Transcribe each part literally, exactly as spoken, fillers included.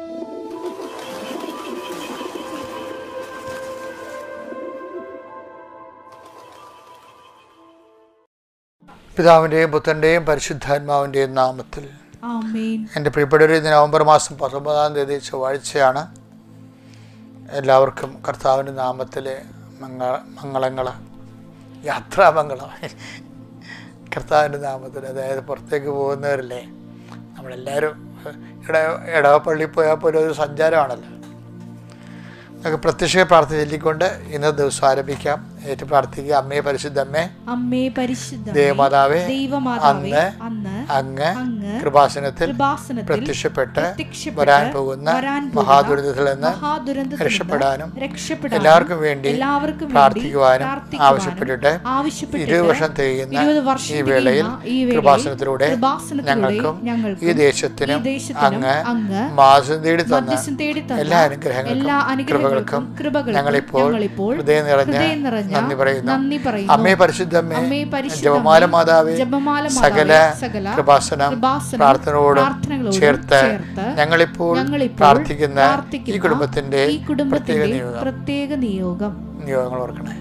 പിതാവിൻ്റെയും പുത്രൻ്റെയും പരിശുദ്ധാത്മാവിൻ്റെയും നാമത്തിൽ ആമേൻ. എൻ്റെ പ്രിയപ്പെട്ടവരെ, ഇന്ന് നവംബർ മാസം പത്തൊമ്പതാം തീയതി ചൊവ്വാഴ്ചയാണ്. എല്ലാവർക്കും കർത്താവിൻ്റെ നാമത്തിലെ മംഗള മംഗളങ്ങൾ യാത്രാമംഗളം കർത്താവിൻ്റെ നാമത്തിൽ. അതായത് പുറത്തേക്ക് പോകുന്നവരല്ലേ, നമ്മളെല്ലാവരും ഇട ഇടവപ്പള്ളിയിൽ പോയാൽ പോലും ഒരു സഞ്ചാരമാണല്ലോ. നമുക്ക് പ്രത്യക്ഷ പ്രാർത്ഥന ചൊല്ലിക്കൊണ്ട് ഇന്നത്തെ ദിവസം ആരംഭിക്കാം. ഏറ്റു പ്രാർത്ഥിക്കുക. അമ്മേ പരിശുദ്ധമ്മേ, അമ്മേ പരിശുദ്ധ ദേവമാതാവേ, ദൈവമാതാവേ, അന്ന് അങ്ങ് കൃപാസനത്തിൽ പ്രത്യക്ഷപ്പെട്ട് വരാൻ പോകുന്ന മഹാദുരന്തത്തിൽ നിന്ന് രക്ഷപ്പെടാനും എല്ലാവർക്കും വേണ്ടി പ്രാർത്ഥിക്കുവാനും ആവശ്യപ്പെട്ടിട്ട് ഇരുപത് വർഷം തികയുന്ന ഈ വേളയിൽ കൃപാസനത്തിലൂടെ ഞങ്ങൾക്കും ഈ ദേശത്തിനും അങ്ങ് മാസം തേടി തന്ന എല്ലാ അനുഗ്രഹങ്ങൾക്കും കൃപകൾക്കും ഞങ്ങളിപ്പോൾ ഹൃദയം നിറഞ്ഞ നന്ദി പറയുന്നു. അമ്മേ പരിശുദ്ധമ്മേ, ജപമാല മാതാവേ, സകല കൃപാസനം പ്രാർത്ഥനയോടും ചേർത്ത് ഞങ്ങളിപ്പോൾ പ്രാർത്ഥിക്കുന്ന ഈ കുടുംബത്തിന്റെ പ്രത്യേക നിയോഗം നിയോഗങ്ങൾ ഓർക്കണേ.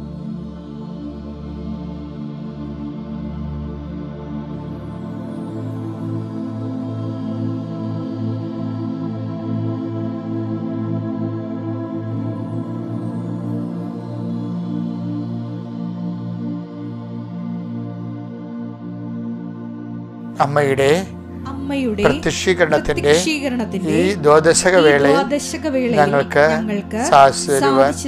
അമ്മയുടെ പ്രത്യക്ഷീകരണത്തിന്റെ ഈ ദ്വാദശക വേളയിൽ ഞങ്ങൾക്ക് സാധിച്ചു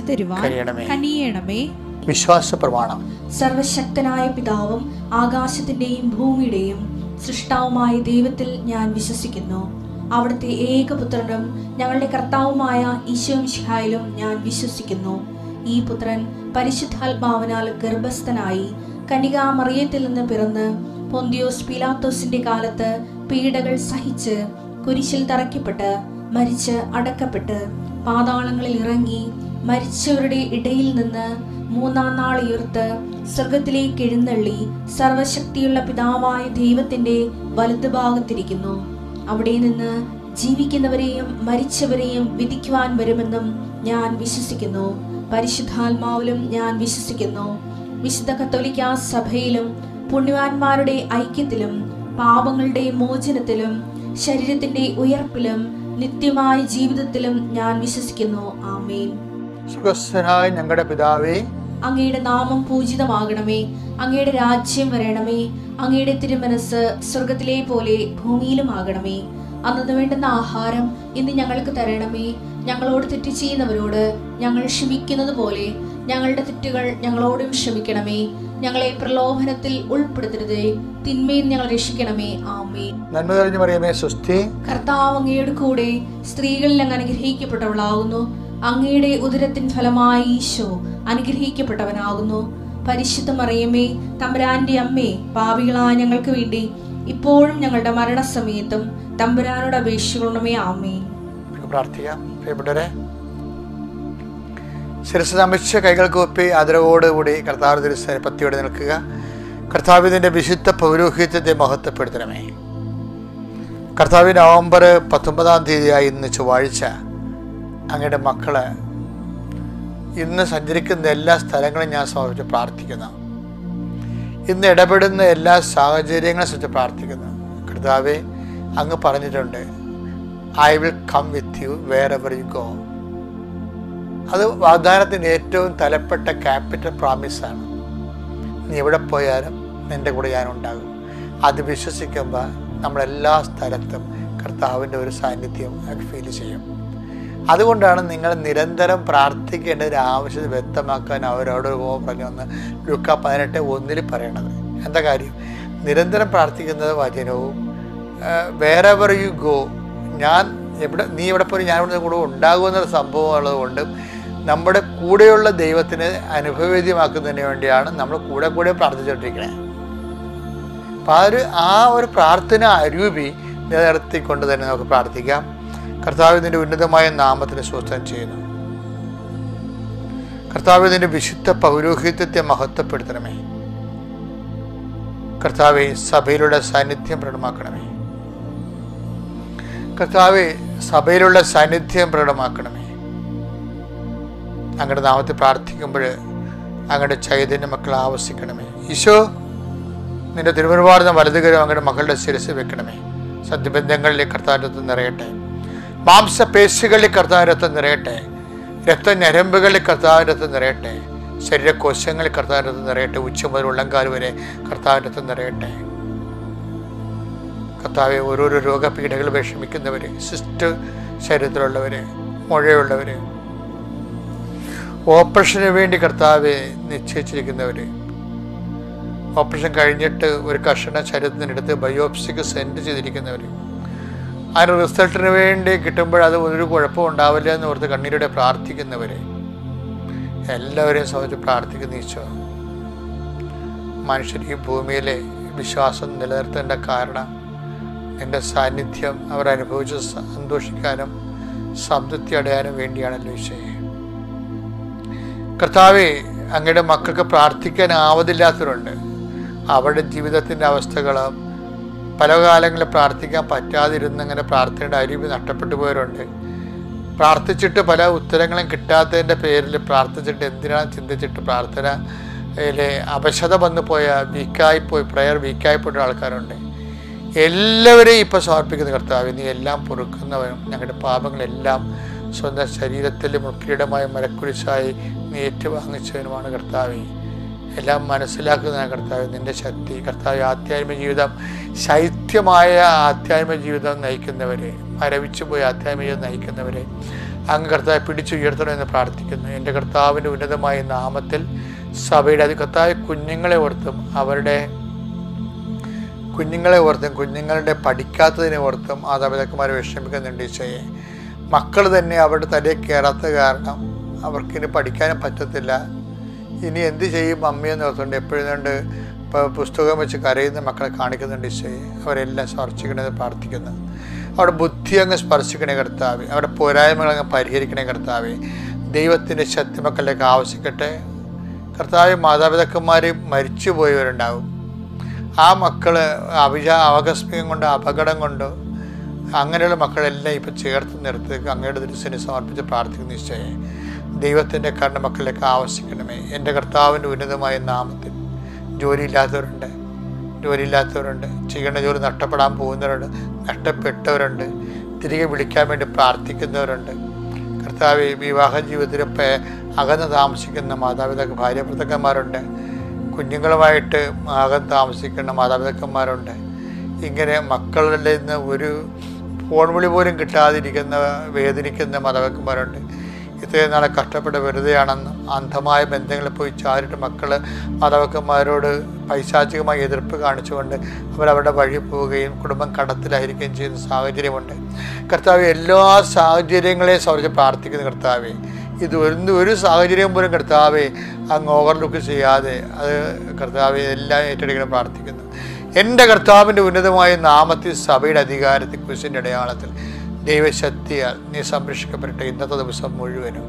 തരുവാൻ വിശ്വാസ പ്രമാണം. സർവശക്തനായ പിതാവും ആകാശത്തിന്റെയും ഭൂമിയുടെയും സൃഷ്ടാവുമായ ദൈവത്തിൽ ഞാൻ വിശ്വസിക്കുന്നു. അവിടുത്തെ ഏകപുത്രനും ഞങ്ങളുടെ കർത്താവുമായ ഈശോ മിശിഹായിലും ഞാൻ വിശ്വസിക്കുന്നു. ഈ പുത്രൻ പരിശുദ്ധാത്മാവിനാൽ ഗർഭസ്ഥനായി കന്യകാ മറിയത്തിൽ നിന്ന് പിറന്ന് പൊന്തിയോസ് പീലാത്തോസിന്റെ കാലത്ത് പീഡകൾ സഹിച്ച് കുരിശിൽ തറയ്ക്കപ്പെട്ട് മരിച്ച് അടക്കപ്പെട്ട് പാതാളങ്ങളിൽ ഇറങ്ങി മരിച്ചവരുടെ ഇടയിൽ നിന്ന് മൂന്നാം നാൾ ഉയർത്ത് സ്വർഗത്തിലേക്ക് എഴുന്നള്ളി സർവശക്തിയുള്ള പിതാവായ ദൈവത്തിന്റെ വലതുഭാഗത്തിരിക്കുന്നു. അവിടെ നിന്ന് ജീവിക്കുന്നവരെയും മരിച്ചവരെയും വിധിക്കുവാൻ വരുമെന്നും ഞാൻ വിശ്വസിക്കുന്നു. പരിശുദ്ധാത്മാവിലും ഞാൻ വിശ്വസിക്കുന്നു. വിശുദ്ധ കത്തോലിക്കാ സഭയിലും പുണ്യവാന്മാരുടെ ഐക്യത്തിലും പാപങ്ങളുടെ മോചനത്തിലും ശരീരത്തിന്റെ ഉയർപ്പിലും നിത്യമായ ജീവിതത്തിലും ഞാൻ വിശ്വസിക്കുന്നു. ആമേൻ. സ്വർഗ്ഗസ്ഥനായ ഞങ്ങളുടെ പിതാവേ, അങ്ങയുടെ നാമം പൂജിതമാകണമേ. അങ്ങയുടെ രാജ്യം വരണമേ. അങ്ങയുടെ തിരുമനസ് സ്വർഗത്തിലെ പോലെ ഭൂമിയിലും ആകണമേ. അന്നു വേണ്ടുന്ന ആഹാരം ഇന്ന് ഞങ്ങൾക്ക് തരണമേ. ഞങ്ങളോട് തെറ്റ് ചെയ്യുന്നവരോട് ഞങ്ങൾ ക്ഷമിക്കുന്നത് പോലെ ഞങ്ങളുടെ തെറ്റുകൾ ഞങ്ങളോടും ക്ഷമിക്കണമേ. ഞങ്ങളെ പ്രലോഭനത്തിൽ ഉൾപ്പെടുത്തരുതേ, തിന്മയിൽ ഞങ്ങൾ രക്ഷിക്കണമേ. ആമേൻ. നന്മ നിറഞ്ഞ മറിയമേ, സ്വസ്തി. കർത്താവ് അങ്ങയുടെ കൂടെ സ്ത്രീകളിൽ അങ്ങ് അനുഗ്രഹിക്കപ്പെട്ടവളാകുന്നു. അങ്ങയുടെ ഉദരത്തിൻ ഫലമായി ഈശോ അനുഗ്രഹിക്കപ്പെട്ടവനാകുന്നു. പരിശുദ്ധ മറിയമേ, തമ്പുരാന്റെ അമ്മേ, പാപികളായ ഞങ്ങൾക്ക് വേണ്ടി ഇപ്പോഴും ഞങ്ങളുടെ മരണസമയത്തും തമ്പുരാനോട് അപേക്ഷിക്കണമേ. ആമേൻ. പ്രാർത്ഥിക്കാം. പ്രിയപ്പെട്ടവരെ, ശിരസ് നമിച്ച കൈകൾക്ക് ഒപ്പി ആദരവോടുകൂടി കർത്താവ് തിരുസേന പത്തിയോടെ നിൽക്കുക. കർത്താവിൻ്റെ വിശുദ്ധ പൗരോഹിത്യത്തെ മഹത്വപ്പെടുത്തണമേ. കർത്താവ് നവംബർ പത്തൊമ്പതാം തീയതിയായി ഇന്ന് ചൊവ്വാഴ്ച അങ്ങയുടെ മക്കള് ഇന്ന് സഞ്ചരിക്കുന്ന എല്ലാ സ്ഥലങ്ങളും ഞാൻ സമർപ്പിച്ച് പ്രാർത്ഥിക്കുന്നു. ഇന്ന് ഇടപെടുന്ന എല്ലാ സാഹചര്യങ്ങളും സംബന്ധിച്ച് പ്രാർത്ഥിക്കുന്നു. കർത്താവെ, അങ്ങ് പറഞ്ഞിട്ടുണ്ട്, I will come with you wherever you go. അത് വാഗ്ദാനത്തിന് ഏറ്റവും തലപ്പെട്ട ക്യാപിറ്റൽ പ്രോമിസാണ്. നീ എവിടെ പോയാലും നിൻ്റെ കൂടെ ഞാനുണ്ടാകും. അത് വിശ്വസിക്കുമ്പോൾ നമ്മളെല്ലാ സ്ഥലത്തും കർത്താവിൻ്റെ ഒരു സാന്നിധ്യം ഫീൽ ചെയ്യും. അതുകൊണ്ടാണ് നിങ്ങൾ നിരന്തരം പ്രാർത്ഥിക്കേണ്ട ഒരു ആവശ്യത വ്യക്തമാക്കാൻ അവരോട് പറഞ്ഞു വന്ന് ലൂക്കാ പതിനെട്ട് ഒന്നിൽ പറയണത്. എന്താ കാര്യം? നിരന്തരം പ്രാർത്ഥിക്കുന്നത് വചനവും വേർ എവർ യു ഗോ, ഞാൻ എവിടെ നീ എവിടെ പോയി ഞാൻ ഇവിടെ കൂടെ ഉണ്ടാകുമെന്നൊരു സംഭവം ഉള്ളതുകൊണ്ട് നമ്മുടെ കൂടെയുള്ള ദൈവത്തിന് അനുഭവവേദ്യമാക്കുന്നതിന് വേണ്ടിയാണ് നമ്മൾ കൂടെ കൂടെ പ്രാർത്ഥിച്ചുകൊണ്ടിരിക്കണേ. അപ്പം ആ ഒരു ആ ഒരു പ്രാർത്ഥന അരൂപി നിലനിർത്തിക്കൊണ്ട് തന്നെ നമുക്ക് പ്രാർത്ഥിക്കാം. കർത്താവിൻ്റെ ഉന്നതമായ നാമത്തിന് സ്തോത്രം ചെയ്യുന്നു. കർത്താവിൻ്റെ വിശുദ്ധ പൗരോഹിത്യത്തെ മഹത്വപ്പെടുത്തണമേ. കർത്താവെ, സഭയിലൂടെ സാന്നിധ്യം പ്രകടമാക്കണമേ. കർത്താവേ, സഭയിലുള്ള സാന്നിധ്യം പ്രകടമാക്കണമേ. അങ്ങയുടെ നാമത്തിൽ പ്രാർത്ഥിക്കുമ്പോൾ അങ്ങയുടെ ചൈതന്യ മക്കളെ ആവസിക്കണമേ. ഈശോ, നിന്റെ തിരുമുൻപാടുന്ന വലതുകരം അങ്ങയുടെ മക്കളുടെ ശിരസ് വെക്കണമേ. സത്യബന്ധങ്ങളിലെ കർത്താവിനകത്ത് നിറയട്ടെ. മാംസപേശികളിൽ കർത്താവിനകത്ത് നിറയട്ടെ. രക്തഞരമ്പുകളിൽ കർത്താവിനകത്ത് നിറയട്ടെ. ശരീരകോശങ്ങളിൽ കർത്താവിനകത്ത് നിറയട്ടെ. ഉച്ച മുതൽ ഉള്ളംകാൽ വരെ കർത്താവിനകത്ത് നിറയട്ടെ. കർത്താവെ, ഓരോരോ രോഗപീഠകൾ വിഷമിക്കുന്നവർ, സിസ്റ്റ് ശരീരത്തിലുള്ളവർ, മുഴയുള്ളവർ, ഓപ്പറേഷന് വേണ്ടി കർത്താവെ നിശ്ചയിച്ചിരിക്കുന്നവർ, ഓപ്പറേഷൻ കഴിഞ്ഞിട്ട് ഒരു കഷണ ശരീരത്തിനെടുത്ത് ബയോപ്സിക്ക് സെൻഡ് ചെയ്തിരിക്കുന്നവർ, അതിന് റിസൾട്ടിന് വേണ്ടി കിട്ടുമ്പോൾ അത് ഒരു കുഴപ്പം ഉണ്ടാവില്ല എന്ന് ഓർത്ത് കണ്ണീരോടെ പ്രാർത്ഥിക്കുന്നവർ, എല്ലാവരെയും സംബന്ധിച്ച് പ്രാർത്ഥിക്കുന്ന ഈശോ, മനുഷ്യർ ഈ ഭൂമിയിലെ വിശ്വാസം നിലനിർത്തേണ്ട കാരണം എൻ്റെ സാന്നിധ്യം അവർ അനുഭവിച്ച് സന്തോഷിക്കാനും സംതൃപ്തി അടയാനും വേണ്ടിയാണല്ലോ ഈശോയെ. കർത്താവെ, അങ്ങയുടെ മക്കൾക്ക് പ്രാർത്ഥിക്കാനാവതില്ലാത്തവരുണ്ട്. അവരുടെ ജീവിതത്തിൻ്റെ അവസ്ഥകൾ പല കാലങ്ങളിൽ പ്രാർത്ഥിക്കാൻ പറ്റാതിരുന്ന് അങ്ങനെ പ്രാർത്ഥനയുടെ അരിവ് നഷ്ടപ്പെട്ടു പോയവരുണ്ട്. പ്രാർത്ഥിച്ചിട്ട് പല ഉത്തരങ്ങളും കിട്ടാത്തതിൻ്റെ പേരിൽ പ്രാർത്ഥിച്ചിട്ട് എന്തിനാണ് ചിന്തിച്ചിട്ട് പ്രാർത്ഥനയിലെ അവശത വന്നു പോയ വീക്കായിപ്പോയി പ്രയർ വീക്കായിപ്പോയ ആൾക്കാരുണ്ട്. എല്ലാവരെയും ഇപ്പം സമർപ്പിക്കുന്ന കർത്താവ്, നീ എല്ലാം പൊറുക്കുന്നവനും ഞങ്ങളുടെ പാപങ്ങളെല്ലാം സ്വന്തം ശരീരത്തിൽ മുക്കിടമായ മരക്കുരിശായി നീ ഏറ്റുവാങ്ങിച്ചവനുമാണ് കർത്താവ്. എല്ലാം മനസ്സിലാക്കുന്ന കർത്താവ് നിൻ്റെ ശക്തി. കർത്താവ്, ആധ്യാത്മിക ജീവിതം ശൈത്യമായ ആധ്യാത്മിക ജീവിതം നയിക്കുന്നവരെ, മരവിച്ചു പോയ ആധ്യാത്മിക ജീവിതം നയിക്കുന്നവരെ അങ്ങ് കർത്താവ് പിടിച്ചുയർത്തണമെന്ന് പ്രാർത്ഥിക്കുന്നു. എൻ്റെ കർത്താവിൻ്റെ ഉന്നതമായ നാമത്തിൽ സഭയുടെ അത് കർത്താവ് കുഞ്ഞുങ്ങളെ ഓർത്തും അവരുടെ കുഞ്ഞുങ്ങളെ ഓർത്തും കുഞ്ഞുങ്ങളുടെ പഠിക്കാത്തതിനെ ഓർത്തും മാതാപിതാക്കന്മാരെ വിഷമിക്കുന്നുണ്ട് ഈശോയെ. മക്കൾ തന്നെ അവരുടെ തലയിൽ കയറാത്ത കാരണം അവർക്കിനി പഠിക്കാനും പറ്റത്തില്ല. ഇനി എന്ത് ചെയ്യും അമ്മയെന്ന് ഓർത്തുകൊണ്ട് എപ്പോഴും ഇപ്പോൾ പുസ്തകം വെച്ച് കരയുന്ന മക്കളെ കാണിക്കുന്നുണ്ട് ഈശോയെ. അവരെല്ലാം സ്പർശിക്കണമെന്ന് പ്രാർത്ഥിക്കുന്നു. അവരുടെ ബുദ്ധി അങ്ങ് സ്പർശിക്കണേ കർത്താവേ. അവരുടെ പോരായ്മകൾ അങ്ങ് പരിഹരിക്കണേ കർത്താവേ. ദൈവത്തിൻ്റെ ശക്തി മക്കളിലേക്ക് ആവശ്യിക്കട്ടെ കർത്താവേ. മാതാപിതാക്കന്മാർ മരിച്ചു പോയവരുണ്ടാവും. ആ മക്കൾ അവിച ആകസ്മികം കൊണ്ട് അപകടം കൊണ്ട് അങ്ങനെയുള്ള മക്കളെല്ലാം ഇപ്പം ചേർത്ത് നിർത്തി അങ്ങയുടെ ദിവസത്തിന് സമർപ്പിച്ച് പ്രാർത്ഥിക്കുന്ന ഈശോയെ. ദൈവത്തിൻ്റെ കരുണ മക്കളിലേക്ക് ആവശ്യിക്കണമേ. എൻ്റെ കർത്താവിൻ്റെ ഉന്നതമായ നാമത്തിൽ ജോലിയില്ലാത്തവരുണ്ട്, ജോലിയില്ലാത്തവരുണ്ട്, ചെയ്യേണ്ട ജോലി നഷ്ടപ്പെടാൻ പോകുന്നവരുണ്ട്, നഷ്ടപ്പെട്ടവരുണ്ട്, തിരികെ വിളിക്കാൻ വേണ്ടി പ്രാർത്ഥിക്കുന്നവരുണ്ട്. കർത്താവ്, വിവാഹ ജീവിതത്തിലും അകന്ന് താമസിക്കുന്ന മാതാപിതാക്കൾ ഭാര്യാഭർത്താക്കന്മാരുണ്ട്, കുഞ്ഞുങ്ങളുമായിട്ട് അകന്ന് താമസിക്കുന്ന മാതാപിതാക്കന്മാരുണ്ട്. ഇങ്ങനെ മക്കളുടെ നിന്ന് ഒരു ഫോൺ വിളി പോലും കിട്ടാതിരിക്കുന്ന വേദനിക്കുന്ന മാതാപിതാക്കന്മാരുണ്ട്. ഇത്രയും നാളെ കഷ്ടപ്പെട്ട് വെറുതെയാണെന്നും അന്ധമായ ബന്ധങ്ങളിൽ പോയി ചാരിട്ട് മക്കൾ മാതാപിതാക്കന്മാരോട് പൈശാചികമായി എതിർപ്പ് കാണിച്ചുകൊണ്ട് അവരവരുടെ വഴി പോവുകയും കുടുംബം കടത്തിലായിരിക്കുകയും ചെയ്യുന്ന സാഹചര്യമുണ്ട്. കർത്താവ്, എല്ലാ സാഹചര്യങ്ങളെയും സംബന്ധിച്ച് പ്രാർത്ഥിക്കുന്ന കർത്താവേ, ഇത് ഒരു ഒരു സാഹചര്യം പോലും കർത്താവെ അങ്ങ് ഓവർലുക്ക് ചെയ്യാതെ അത് കർത്താവെ എല്ലാം ഏറ്റെടുക്കണം പ്രാർത്ഥിക്കുന്നു. എൻ്റെ കർത്താവിൻ്റെ ഉന്നതമായ നാമത്തിൽ സഭയുടെ അധികാരത്തിൽ കുരിശിൻ്റെ അടയാളത്തിൽ ദൈവശക്തിയാൽ നീ സംരക്ഷിക്കപ്പെടട്ടെ ഇന്നത്തെ ദിവസം മുഴുവനും.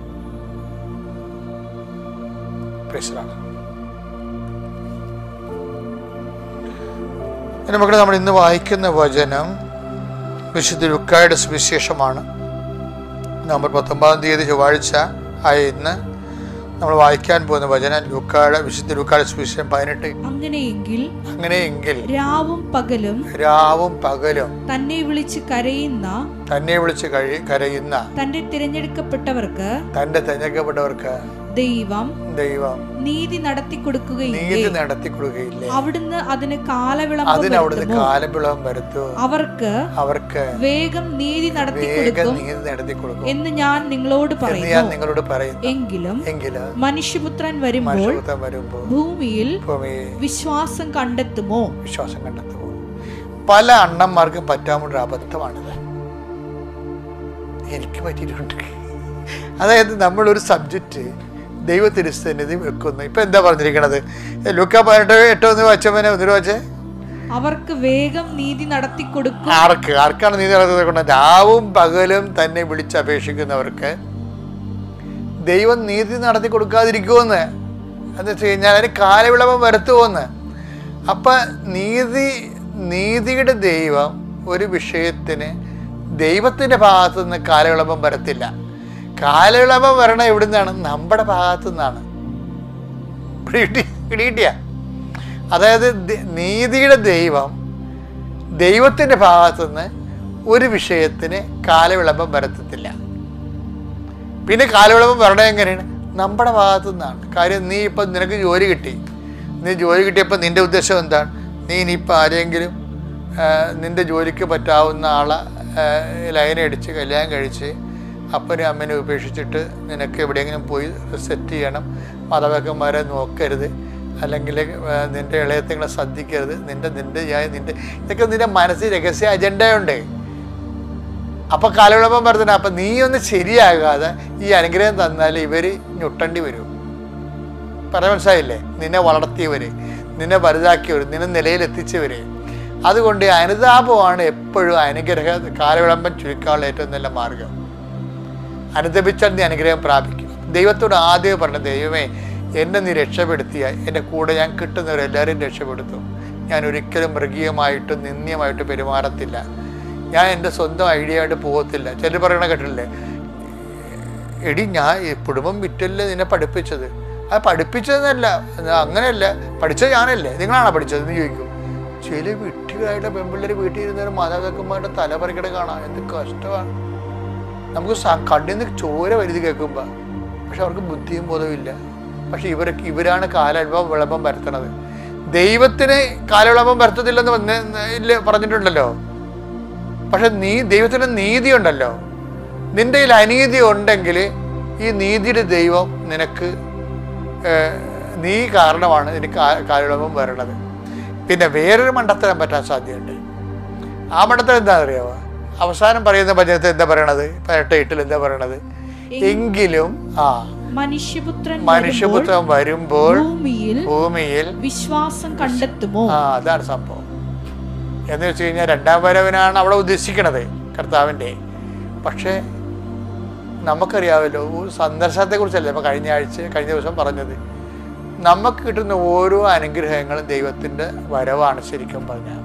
എൻ്റെ മക്കളെ, നമ്മൾ ഇന്ന് വായിക്കുന്ന വചനം വിശുദ്ധ ലൂക്കായുടെ സുവിശേഷമാണ്. നവംബർ പത്തൊമ്പതാം തീയതി ചൊവ്വാഴ്ച ആയ ഇന്ന് നമ്മൾ വായിക്കാൻ പോകുന്ന വചനം ലൂക്കായുടെ വിശുദ്ധ ലൂക്കായുടെ സുവിശേഷം പതിനെട്ട്. അങ്ങനെയെങ്കിൽ അങ്ങനെയെങ്കിൽ രാവും പകലും രാവും പകലും തന്നെ വിളിച്ച് കരയുന്ന തന്നെ വിളിച്ച് കരയുന്ന തന്റെ തിരഞ്ഞെടുക്കപ്പെട്ടവർക്ക് തന്റെ തിരഞ്ഞെടുക്കപ്പെട്ടവർക്ക് ദൈവം ദൈവം നീതി നടത്തി കൊടുക്കുകയില്ലേ നീതി നടത്തി കൊടുക്കുകയില്ലേ അവിടുന്ന് അതിന് കാലവിളംബം അതിന് അവിടുന്ന് കാലവിളംബം വരുത്തും അവർക്ക് അവർക്ക് വേഗം നീതി നടത്തി വേഗം നീതി നടത്തി കൊടുക്കും എന്ന് ഞാൻ നിങ്ങളോട് ഞാൻ പറയുന്നു. നിങ്ങളോട് പറയുന്നു. എങ്കിലും എങ്കിലും മനുഷ്യപുത്രൻ വരുമ്പോൾ മനുഷ്യപുത്രൻ വരുമ്പോൾ ഭൂമിയിൽ ഭൂമിയിൽ വിശ്വാസം കണ്ടെത്തുമോ വിശ്വാസം കണ്ടെത്തുമോ? പല അണ്ണന്മാർക്കും പറ്റാവുന്ന അബദ്ധമാണിത്. എനിക്ക് പറ്റിയിട്ടുണ്ട്. അതായത് നമ്മളൊരു സബ്ജക്റ്റ് ദൈവത്തിരുസന്നിധി വെക്കുന്നു. ഇപ്പൊ എന്താ പറഞ്ഞിരിക്കണത്? ലൂക്കാ പതിനെട്ട് എട്ടോ ഒന്ന് വായിച്ചവനെ ഒന്നിനു വായിച്ചേ. അവർക്ക് വേഗം നീതി നടത്തി കൊടുക്കും. ആർക്ക് ആർക്കാണ് നീതി നടത്തി കൊടുക്കുന്നത്? രാവും പകലും തന്നെ വിളിച്ചപേക്ഷിക്കുന്നവർക്ക് ദൈവം നീതി നടത്തി കൊടുക്കാതിരിക്കുമെന്ന്. എന്ന് വെച്ച് കഴിഞ്ഞാൽ അതിന് കാലവിളംബം വരുത്തുമെന്ന്. അപ്പം നീതി നീതിയുടെ ദൈവം ഒരു വിഷയത്തിന് ദൈവത്തിൻ്റെ ഭാഗത്തു നിന്ന് കാലവിളംബം വരത്തില്ല. കാലവിളംബം വരണ എവിടെ നിന്നാണ്? നമ്മുടെ ഭാഗത്തു നിന്നാണ്. പിടികിട്ടിയ? അതായത് നീതിയുടെ ദൈവം ദൈവത്തിൻ്റെ ഭാഗത്തുനിന്ന് ഒരു വിഷയത്തിന് കാലവിളംബം വരത്തത്തില്ല. പിന്നെ കാലവിളംബം വരണ എങ്ങനെയാണ്? നമ്മുടെ ഭാഗത്തു നിന്നാണ്. കാര്യം നീ ഇപ്പം നിനക്ക് ജോലി കിട്ടി, നീ ജോലി കിട്ടിയപ്പോൾ നിൻ്റെ ഉദ്ദേശം എന്താണ്? നീ ഇനിയിപ്പോൾ ആരെങ്കിലും നിൻ്റെ ജോലിക്ക് പറ്റാവുന്ന ആളെ ലൈനടിച്ച് കല്യാണം കഴിച്ച് അപ്പനും അമ്മനെ ഉപേക്ഷിച്ചിട്ട് നിനക്ക് എവിടെയെങ്കിലും പോയി സെറ്റ് ചെയ്യണം, മാതാപിതാക്കന്മാരെ നോക്കരുത്, അല്ലെങ്കിൽ നിൻ്റെ ഇളയത്തിങ്ങളെ ശ്രദ്ധിക്കരുത്, നിൻ്റെ നിൻ്റെ നിൻ്റെ ഇതൊക്കെ നിൻ്റെ മനസ്സിൽ രഹസ്യ അജണ്ടയുണ്ട്. അപ്പം കാലവിളംബം വരുന്നത്. അപ്പം നീ ഒന്ന് ശരിയാകാതെ ഈ അനുഗ്രഹം തന്നാൽ ഇവർ ഞൊട്ടേണ്ടി വരും. പറയാൻ മനസ്സിലായില്ലേ? നിന്നെ വളർത്തിയവർ, നിന്നെ വലുതാക്കിയവർ, നിന്നെ നിലയിലെത്തിച്ചവർ. അതുകൊണ്ട് അനുതാപമാണ് എപ്പോഴും അനുഗ്രഹ കാലവിളംബം ചുരുക്കാനുള്ള ഏറ്റവും നല്ല മാർഗം. അനുദപിച്ചാൽ നീ അനുഗ്രഹം പ്രാപിക്കും. ദൈവത്തോട് ആദ്യം പറഞ്ഞ, ദൈവമേ എന്നെ നീ രക്ഷപ്പെടുത്തിയ എൻ്റെ കൂടെ ഞാൻ കിട്ടുന്നവരെല്ലാവരും രക്ഷപ്പെടുത്തും. ഞാൻ ഒരിക്കലും മൃഗീയമായിട്ടും നിന്ദ്യമായിട്ടും പെരുമാറത്തില്ല. ഞാൻ എൻ്റെ സ്വന്തം ഐഡിയ ആയിട്ട് പോകത്തില്ല. ചിലർ പറയണ കേട്ടില്ലേ, എടി ഞാൻ കുടുംബം വിറ്റല്ലേ നിന്നെ പഠിപ്പിച്ചത്. അത് പഠിപ്പിച്ചതെന്നല്ല, അങ്ങനെയല്ല, പഠിച്ചത് ഞാനല്ലേ, നിങ്ങളാണോ പഠിച്ചത് എന്ന് ചോദിക്കും. ചില വിട്ടികളായിട്ട് പെൺപിള്ളേർ വീട്ടിൽ ഇരുന്നവർ മാതാപിതാക്കന്മാരുടെ തലപറിക്കട കാണാം. എന്ത് കഷ്ടമാണ്. നമുക്ക് കണ്ണിൽ നിന്ന് ചോര വരുതി കേൾക്കുമ്പോൾ. പക്ഷെ അവർക്ക് ബുദ്ധിയും ബോധവുമില്ല. പക്ഷെ ഇവരൊക്കെ ഇവരാണ് കാലവിളംബം വിളംബം വരുത്തണത്. ദൈവത്തിന് കാലവിളംബം വരുത്തത്തില്ലെന്ന് ഇല്ല പറഞ്ഞിട്ടുണ്ടല്ലോ. പക്ഷെ നീ ദൈവത്തിൻ്റെ നീതി ഉണ്ടല്ലോ. നിൻ്റെ കയ്യിൽ അനീതി ഉണ്ടെങ്കിൽ ഈ നീതിയുടെ ദൈവം നിനക്ക് നീ കാരണമാണ് എനിക്ക് കാലവിളംബം വരണത്. പിന്നെ വേറൊരു മണ്ടത്തരം പറ്റാൻ സാധ്യതയുണ്ട്. ആ മണ്ടത്തരം എന്താ അറിയാവോ? അവസാനം പറയുന്ന ഭജനത്തിൽ എന്താ പറയണത്? പതിനെട്ട് എട്ടിൽ എന്താ പറയണത്? എങ്കിലും ആ മനുഷ്യപുത്രൻ മനുഷ്യപുത്രൻ വരുമ്പോൾ ഭൂമിയിൽ വിശ്വാസം കണ്ടെത്തുമോ? ആ അതാണ് സംഭവം. എന്ന് വെച്ച് കഴിഞ്ഞാൽ രണ്ടാം വരവിനാണ് അവിടെ ഉദ്ദേശിക്കണത് കർത്താവിൻ്റെ. പക്ഷേ നമുക്കറിയാമല്ലോ, ഒരു സന്ദർശനത്തെക്കുറിച്ചല്ലേ ഇപ്പം കഴിഞ്ഞ ആഴ്ച കഴിഞ്ഞ ദിവസം പറഞ്ഞത്. നമുക്ക് കിട്ടുന്ന ഓരോ അനുഗ്രഹങ്ങളും ദൈവത്തിൻ്റെ വരവാണ് ശരിക്കും പറഞ്ഞാൽ.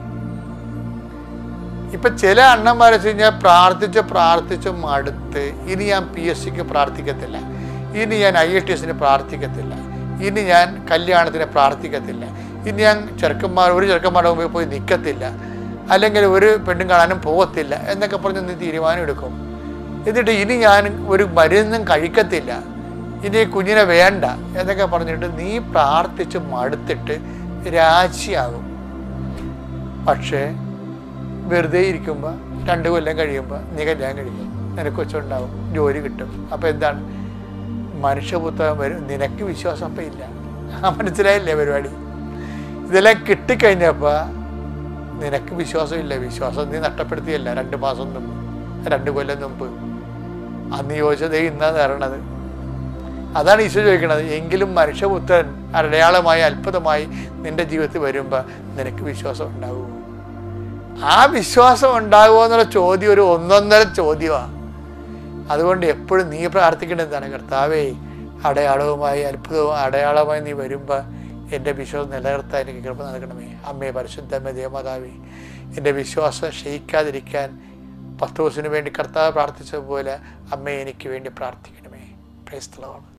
ഇപ്പം ചില അണ്ണന്മാർ വെച്ച് കഴിഞ്ഞാൽ പ്രാർത്ഥിച്ച് പ്രാർത്ഥിച്ച് മടുത്ത് ഇനി ഞാൻ പി എസ് സിക്ക് പ്രാർത്ഥിക്കത്തില്ല, ഇനി ഞാൻ ഐ എ ടി എസിന് പ്രാർത്ഥിക്കത്തില്ല, ഇനി ഞാൻ കല്യാണത്തിന് പ്രാർത്ഥിക്കത്തില്ല, ഇനി ഞാൻ ചെറുക്കന്മാർ ഒരു ചെറുക്കന്മാരുടെ മുമ്പിൽ പോയി നിൽക്കത്തില്ല, അല്ലെങ്കിൽ ഒരു പെണ്ണും കാണാനും പോകത്തില്ല എന്നൊക്കെ പറഞ്ഞ് നീ തീരുമാനം എടുക്കും. എന്നിട്ട് ഇനി ഞാൻ ഒരു മരുന്നും കഴിക്കത്തില്ല, ഇനി കുഞ്ഞിനെ വേണ്ട എന്നൊക്കെ പറഞ്ഞിട്ട് നീ പ്രാർത്ഥിച്ച് മടുത്തിട്ട് രാശിയാകും. പക്ഷേ വെറുതെ ഇരിക്കുമ്പോൾ രണ്ട് കൊല്ലം കഴിയുമ്പോൾ നീ കല്യാണം കഴിക്കും, നിനക്ക് കൊച്ചുണ്ടാവും, ജോലി കിട്ടും. അപ്പോൾ എന്താണ്? മനുഷ്യപുത്രൻ വരും. നിനക്ക് വിശ്വാസം അപ്പം ഇല്ല. ആ മനസ്സിലായില്ലേ പരിപാടി? ഇതെല്ലാം കിട്ടിക്കഴിഞ്ഞപ്പോൾ നിനക്ക് വിശ്വാസമില്ല. വിശ്വാസം നീ നഷ്ടപ്പെടുത്തിയല്ല രണ്ട് മാസം മുമ്പ്, രണ്ട് കൊല്ലം മുമ്പ്. അന്ന് ചോദിച്ചത് ഇന്നാണ് തരണത്. അതാണ് ഈശോ ചോദിക്കണത്. എങ്കിലും മനുഷ്യപുത്രൻ അടയാളമായി അത്ഭുതമായി നിന്റെ ജീവിതത്തിൽ വരുമ്പോൾ നിനക്ക് വിശ്വാസം ഉണ്ടാകുമോ? ആ വിശ്വാസം ഉണ്ടാകുമോ എന്നുള്ള ചോദ്യം ഒരു ഒന്നൊന്നര ചോദ്യമാണ്. അതുകൊണ്ട് എപ്പോഴും നീ പ്രാർത്ഥിക്കേണ്ടത് എന്താണ്? കർത്താവേ, അടയാളവുമായി അത്ഭുതവും അടയാളമായി നീ വരുമ്പോൾ എൻ്റെ വിശ്വാസം നിലനിർത്താൻ എനിക്ക് കൃപ നൽകണമേ. അമ്മേ പരിശുദ്ധമേ ദേവമാതാവേ, എൻ്റെ വിശ്വാസം ക്ഷയിക്കാതിരിക്കാൻ പത്ത് ദിവസത്തിന് വേണ്ടി കർത്താവ് പ്രാർത്ഥിച്ചതുപോലെ അമ്മേ എനിക്ക് വേണ്ടി പ്രാർത്ഥിക്കണമേ. Praise the Lord.